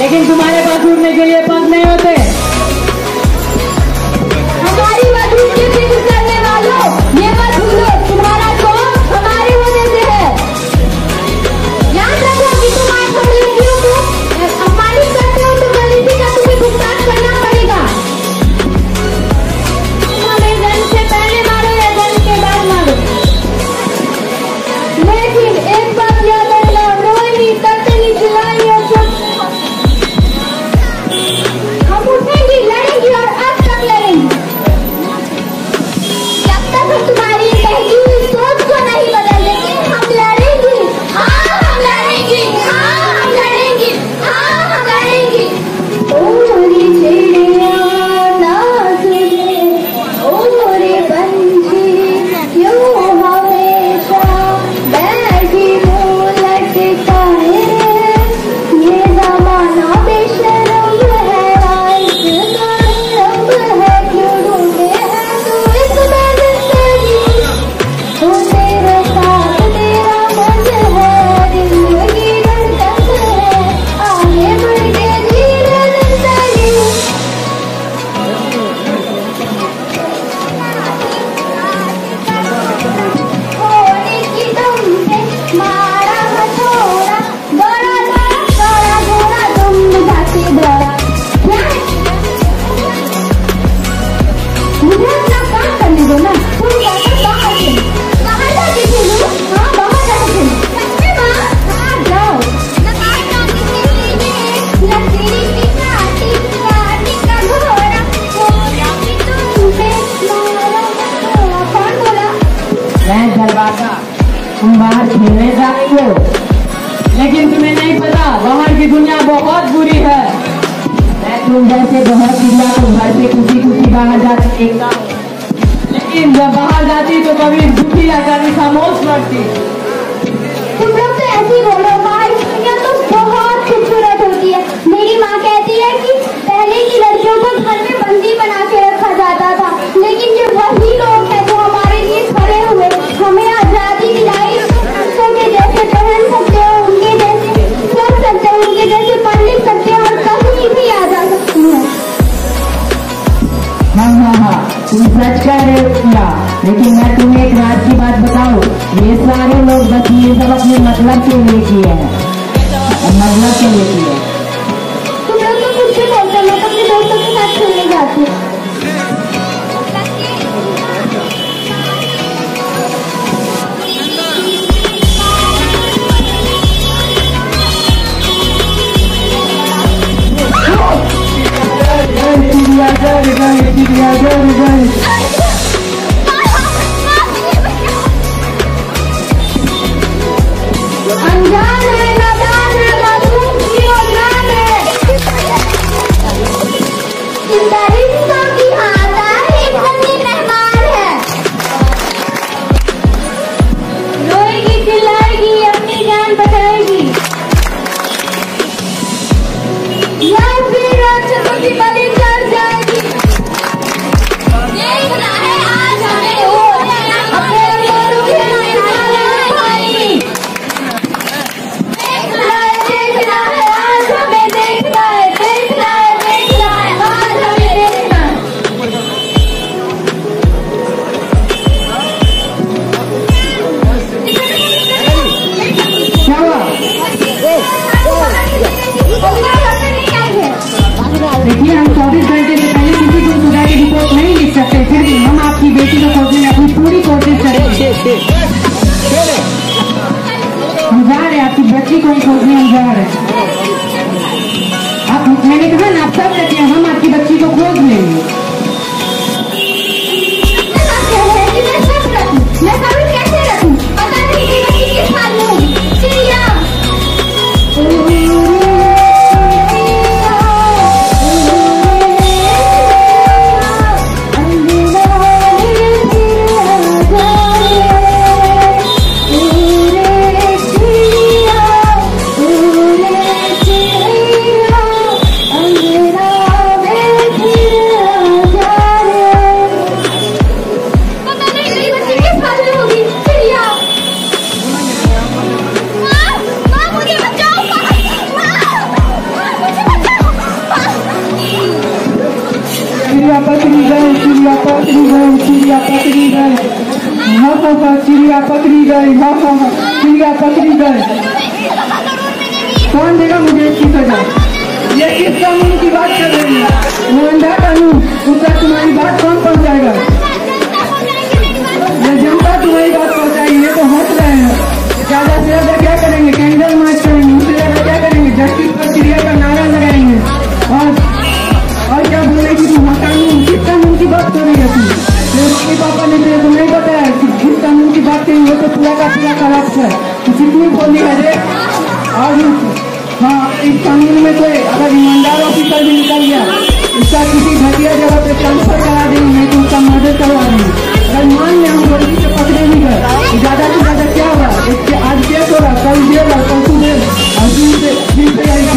लेकिन तुम्हारे पास उड़ने के लिए पंख नहीं होते। हमारी मधुर की फिक्र करने वालों, ये मत भूलो तुम्हारा शौक हमारे होने से है। याद रखो कि तुम आज हम लड़कियों को अपमानित करते हो तो गलती का तुम्हें भुगतान करना पड़ेगा। हमें जन्म से पहले मारो या जन्म के बाद मारो, लेकिन एक बात याद रखना, रोहिणी तत्नी चिल्लाई और हम उठेंगी, लड़ेंगी और अब तक लड़ेंगी जब तक हम तुम्हारी बहकी हुई सोच को नहीं बदल देंगे। हम लड़ेंगी, हाँ हम लड़ेंगी, हाँ हम लड़ेंगी, हाँ हम लड़ेंगी। ओरे चिड़िया नाचने, ओरे पंछी क्यों हमेशा बैठी मुँह लटकाए, ये जमाना बेशरम है, इसका रंग है, क्यों ढूंढे हैं तू इसमें जिंदगी, तू तेरे साथ तेरा मन है, जिंदगी धड़कन है, आगे बढ़ के जीने जिंदगी। होने की तुमसे मारा हथौड़ा, दौड़ा दौड़ा दौड़ा दौड़ा तुम बुझाते दौड़ा। मुझे अपना काम करने दो ना, तुम जाकर बाहर खेलो। बाहर जाके खेलो, हाँ बाहर जाके खेलो। सच्चे माँ, हाँ जाओ। लकीरी की काटी काटी का घोड़ा, होने की तुमसे मारा हथौड़ा। कौन बोला? मैं दरवाजा, तुम बाहर खेलने जा रही हो, लेकिन तुम्हें नहीं पता बाहर की दुनिया बहुत बुरी है। मैं तुम जैसे बहुत चिड़िया को घर से खुशी खुशी बाहर जाती देखता हूँ, लेकिन जब बाहर जाती तो कभी दुखी या कभी खामोश लौटती। तुम लोग तो ऐसे ही बोलो, बाहर की दुनिया तो बहुत खूबसूरत होती है। मेरी माँ कहती है कि पहले की लड़कियों को घर में बंदी बना के रखा जाता था, लेकिन ये वही लोग हैं जो हमारे लिए खड़े हुए, हमें आजादी दिलाई, बच्चों के जैसे पहन सकते हो, उनके जैसे चल सकते हो, उनके जैसे पढ़ लिख सकते हो और कहीं भी आ जा सकती हो। हाँ हाँ हाँ, तुम सच कह रहे हो क्या? लेकिन मैं तुम्हें एक राज की बात बताऊं, ये सारे लोग बस ये सब अपने मतलब के लिए किए हैं, मतलब के लिए किए हैं। तुम लोग तो कुछ भी बोलते हो, मैं तो अपने दोस्तों के साथ खेलने जाती हूँ। अनजान है, नादान है, मासूम की और जान है, इन दरिंदों की आता है, इतनी मेहमान है। रोएगी चिल्लाएगी, अपनी जान बचाएगी, या फिर राक्षसों की बलि चढ़ जाएगी। ये गई। हाँ हाँ हाँ, चिड़िया पकड़ी गई। कौन देगा मुझे इसकी सजा? ये किस कानून की बात कर रही है? वो अंधा कानून, उसका तुम्हारी बात कौन पहुँचाएगा? ये जनता तुम्हारी बात पहुँचाएगी, ये तो हंस रहे हैं। ज्यादा से ज्यादा क्या करेंगे? कैंडल मार्च करेंगे। उससे ज्यादा क्या करेंगे? जस्टिस पर चिड़िया का नारा लगाएंगे। और क्या बोल रही थी तुम? कानून, किस कानून की बात कर रही है तुम? उसके पापा ने तेरे को नहीं बताया कि जिस कानून की बात करी वो तो पूरा का पूरा करप्ट है। जितनी बोली है रे। और हाँ, इस कानून में कोई अगर ईमानदार ऑफिसर भी निकल गया, इसका किसी घटिया जगह पे ट्रांसफर करा देंगे तो उसका मर्डर करवा देंगे। अगर मान लें हम गलती से पकड़े भी गए, ज्यादा से ज्यादा क्या होगा? इसके आज केस होगा, कल जेल और परसों जेल और दिन तैयारी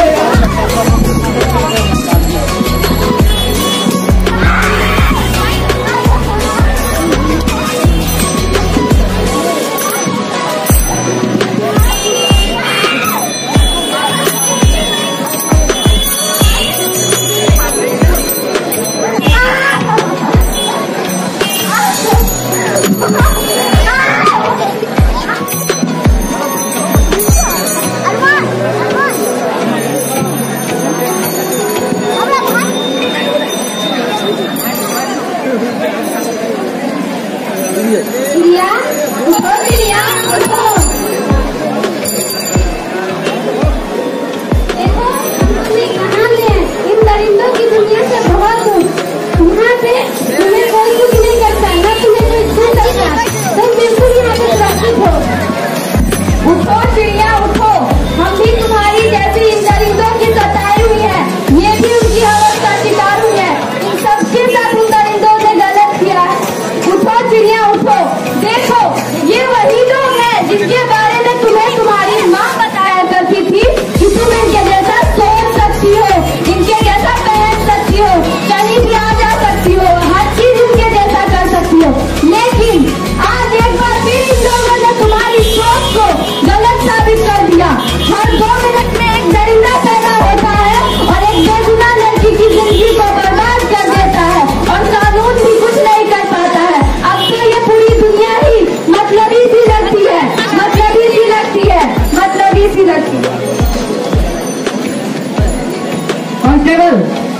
चिड़िया उठो, चिड़िया उठो। देखो तुम्हें कहाँ ले इन दरिंदों की दुनिया से बहुत दूर। यहाँ पे तुम्हें कोई कुछ नहीं करता, न तुम्हें कोई छू सकता। तुम बिल्कुल यहाँ पे सुरक्षित हो। उठो चिड़िया उठो, हम भी तुम्हारी जैसी इन दरिंदों की सताई हुई है। ये भी उनकी हवस का शिकार हुई है। इन सबके साथ उन दरिंदों ने गलत किया है। उठो चिड़िया उठो। देखो ये वही लोग हैं जिनके बारे में तुम्हें तुम्हारी माँ बताया करती थी कि तुम इनके जैसा सोच सकती हो, इनके जैसा पहन सकती हो, कहीं भी आ जा सकती हो, हर चीज इनके जैसा कर सकती हो। लेकिन आज एक बार फिर इन लोगों ने तुम्हारी सोच को गलत साबित कर दिया। हर 2 मिनट में एक दरिंदा पैदा होता है और एक बेगुनाह लड़की की जिंदगी को बर्बाद कर देता है और कानून भी कुछ नहीं कर पाता है। अब तो ये पूरी दुनिया ही मतलबी सी लगती है, मतलबी सी लगती है, मतलबी सी लगती है। कांस्टेबल,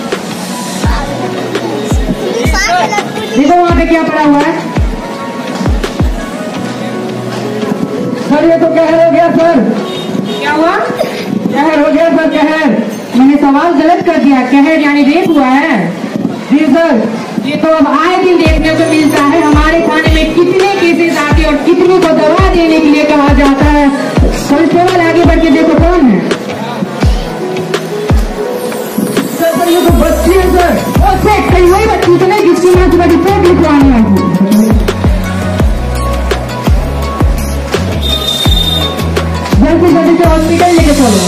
देखो वहाँ पे क्या पड़ा हुआ है। सर ये तो कहर हो गया सर। क्या हुआ? कहर हो गया सर, कहर। मैंने सवाल गलत कर दिया। कहर यानी रेप हुआ है। जी सर, ये तो अब आए दिन देखने को मिलता है। हमारे थाने में कितने केसेस आते और कितने को दवा देने के लिए कहा जाता है। कांस्टेबल आगे बढ़ के देखो कौन है। सर ये तो बच्ची है सर। और सेठ कहीं वही बच्ची तो नहीं जिसकी मैं तुम्हें रिपोर्ट लिखवानी है। जल्दी जल्दी से हॉस्पिटल लेके चलो।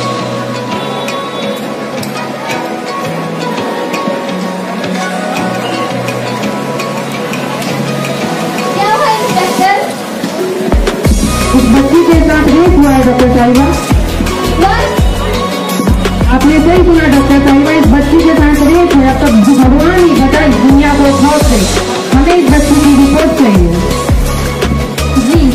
क्या हुआ इंस्पेक्टर? उस बच्ची के साथ रेप हुआ है डॉक्टर साहिबा। आपने सही सुना डॉक्टर साहिबा, इस बच्ची के साथ रेप है। अब तो भगवान ही बताए दुनिया को खौफ से। हमें इस बच्ची की रिपोर्ट चाहिए। जी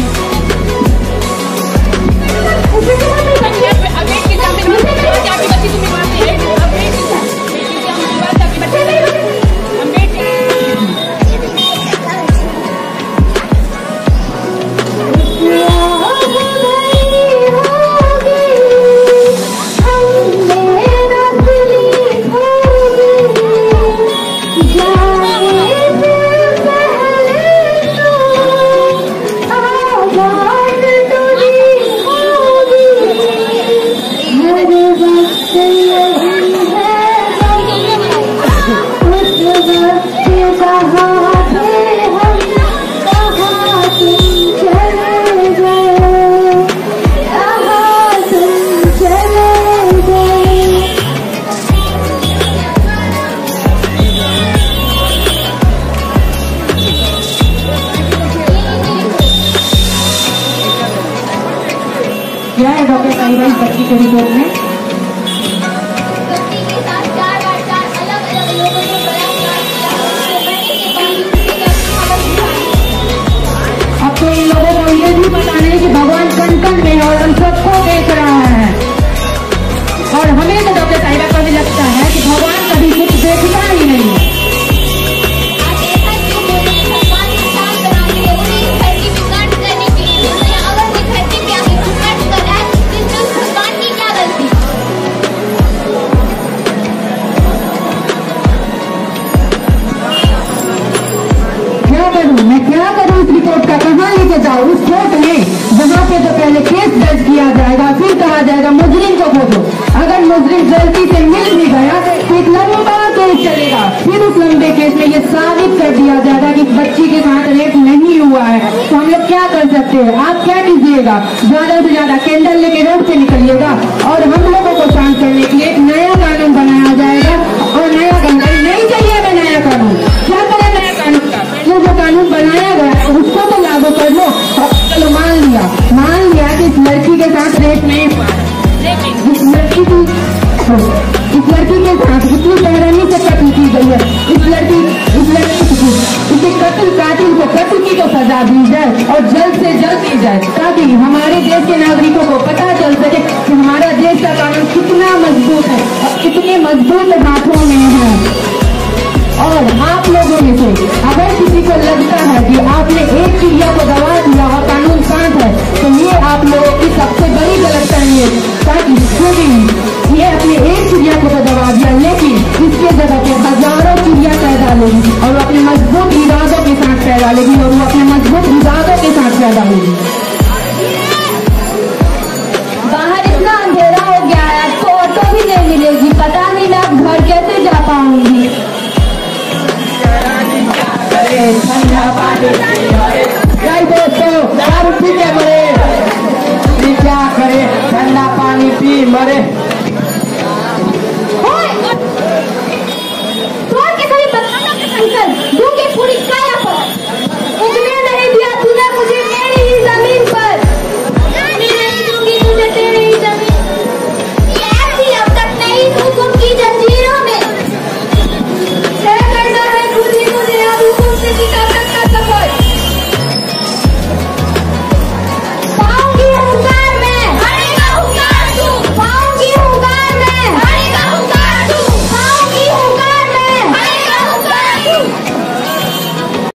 आ जाएगा, मुजरिम को खोजो। अगर मुजरिम गलती से मिल भी गया तो एक लंबा केस चलेगा, फिर उस लंबे केस में ये साबित कर दिया जाएगा कि बच्ची के साथ रेप नहीं हुआ है। तो हम लोग क्या कर सकते हैं, आप क्या कीजिएगा, ज्यादा से ज्यादा कैंडल लेके रोड पे निकलिएगा और हम लोगों को शांत करने के लिए एक नया कानून बनाया जाएगा। और नया कानून नहीं चाहिए हमें, नया कानून क्या करें, नया कानून का जो कानून बनाया गया उसको तो लागू कर लो। चलो मान लिया कि इस लड़की के साथ रेप नहीं हुआ, लेकिन इस लड़की के साथ इतनी बेरहमी से कत्ल की गई है, इस लड़की इसे कातिल को कत्ल की तो सजा दी जाए और जल्द से जल्द दी जाए, ताकि हमारे देश के नागरिकों को पता चल सके कि हमारा देश का कानून कितना मजबूत है और कितने मजबूत हाथों में है। और आप लोगों में से अगर किसी को लगता है कि आपने एक चिड़िया को दबा दिया और कानून शांत है, तो ये आप लोगों की सबसे बड़ी गलतफहमी है। ताकि ये अपने एक चिड़िया को तो दबा दिया, लेकिन इसके जगह पे हजारों चिड़िया पैदा लेगी और वो अपने मजबूत इरादों के साथ पैदा लेगी और वो अपने मजबूत इरादों के साथ पैदा होगी।